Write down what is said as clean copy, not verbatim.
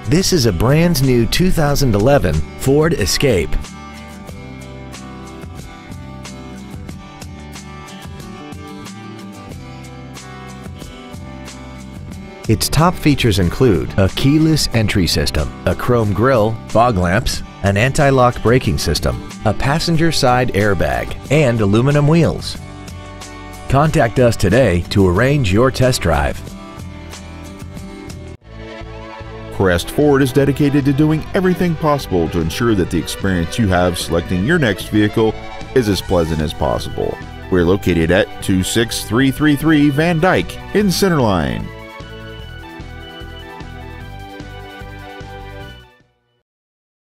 This is a brand new 2011 Ford Escape. Its top features include a keyless entry system, a chrome grille, fog lamps, an anti-lock braking system, a passenger side airbag, and aluminum wheels. Contact us today to arrange your test drive. Crest Ford is dedicated to doing everything possible to ensure that the experience you have selecting your next vehicle is as pleasant as possible. We're located at 26333 Van Dyke in Centerline.